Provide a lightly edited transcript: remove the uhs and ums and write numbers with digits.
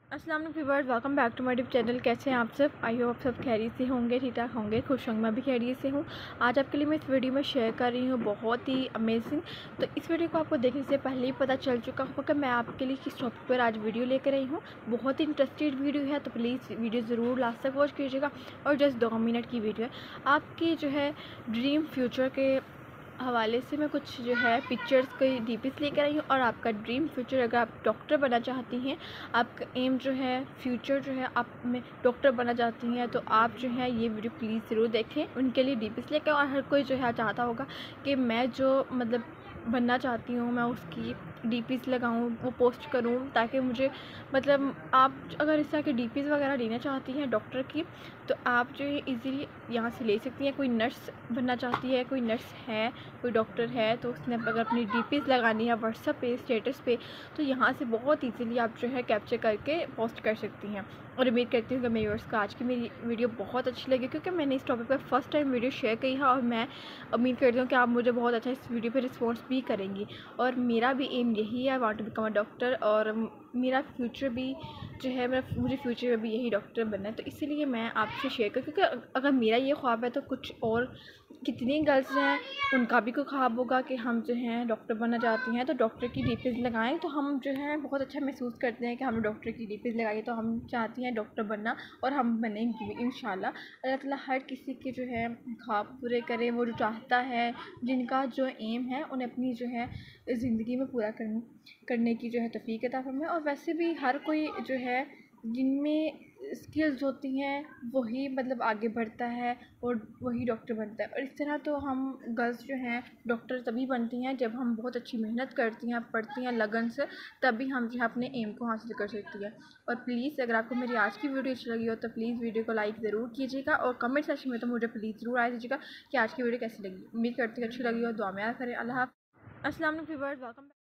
अस्सलाम वालेकुम viewers, welcome back to my YouTube channel. कैसे हैं आप सब? आई होप आप सब खैरियत से होंगे, ठीक ठाक होंगे, खुश होंगे। मैं भी खैरियत से हूँ। आज आपके लिए मैं इस वीडियो में शेयर कर रही हूँ बहुत ही अमेजिंग। तो इस वीडियो को आपको देखने से पहले ही पता चल चुका होगा कि मैं आपके लिए किस टॉपिक पर आज वीडियो लेकर आई हूँ। बहुत ही इंटरेस्टेड वीडियो है, तो प्लीज़ वीडियो ज़रूर लास्ट तक वॉच कीजिएगा। और जस्ट 2 मिनट की वीडियो है। आपकी जो है ड्रीम फ्यूचर के हवाले से मैं कुछ जो है पिक्चर्स के डीपीस लेकर आई हूँ। और आपका ड्रीम फ्यूचर, अगर आप डॉक्टर बनना चाहती हैं, आपका एम जो है फ्यूचर जो है आप में डॉक्टर बनना चाहती हैं, तो आप जो है ये वीडियो प्लीज़ ज़रूर देखें। उनके लिए डीपीस लेकर, और हर कोई जो है चाहता होगा कि मैं जो मतलब बनना चाहती हूँ मैं उसकी डीपीस लगाऊँ, वो पोस्ट करूँ, ताकि मुझे मतलब आप अगर इस तरह की डीपीस वगैरह लेना चाहती हैं डॉक्टर की, तो आप जो है इजीली यहाँ से ले सकती हैं। कोई नर्स बनना चाहती है, कोई नर्स है, कोई डॉक्टर है, तो उसने अगर अपनी डीपीस लगानी है व्हाट्सएप पे, स्टेटस पे, तो यहाँ से बहुत इजीली आप जो है कैप्चर करके पोस्ट कर सकती हैं। और उम्मीद करती हूँ कि मेरे व्यूअर्स को आज की मेरी वीडियो बहुत अच्छी लगी, क्योंकि मैंने इस टॉपिक पर फर्स्ट टाइम वीडियो शेयर की है। और मैं उम्मीद करती हूँ कि आप मुझे बहुत अच्छा इस वीडियो पर रिस्पॉन्स भी करेंगी। और मेरा भी एम यही है, I want to become a doctor. और मेरा फ्यूचर भी जो है, मुझे फ्यूचर में भी यही डॉक्टर बनना है। तो इसीलिए मैं आपसे शेयर कर, क्योंकि अगर मेरा ये ख्वाब है तो कुछ और कितनी गर्ल्स हैं उनका भी कोई ख्वाब होगा कि हम जो हैं डॉक्टर बनना चाहती हैं। तो डॉक्टर की डीपीस लगाएं तो हम जो है बहुत अच्छा महसूस करते हैं कि हमने डॉक्टर की डीपीस लगाई, तो हम चाहती हैं डॉक्टर बनना, और हम बनेंगे भी इंशाल्लाह। अल्लाह ताला हर किसी के जो है ख्वाब पूरे करे। वो जो चाहता है, जिनका जो एम है, उन्हें अपनी जो है ज़िंदगी में पूरा करने की जो है तौफीक अता फरमाए। और वैसे भी हर कोई जो है जिनमें स्किल्स होती हैं वही मतलब आगे बढ़ता है और वही डॉक्टर बनता है। और इस तरह तो हम गर्ल्स जो हैं डॉक्टर तभी बनती हैं जब हम बहुत अच्छी मेहनत करती हैं, पढ़ती हैं लगन से, तभी हम जो है अपने एम को हासिल कर सकती है। और प्लीज़ अगर आपको मेरी आज की वीडियो अच्छी लगी हो तो प्लीज़ वीडियो को लाइक ज़रूर कीजिएगा, और कमेंट सेक्शन में तो मुझे प्लीज़ ज़रूर आए दीजिएगा कि आज की वीडियो कैसी लगी। उम्मीद करती हूँ अच्छी लगी हो। दुआ में याद करें। अल्लाह हाफ़िज़। अस्सलाम वालेकुम व्यूअर्स, वेलकम।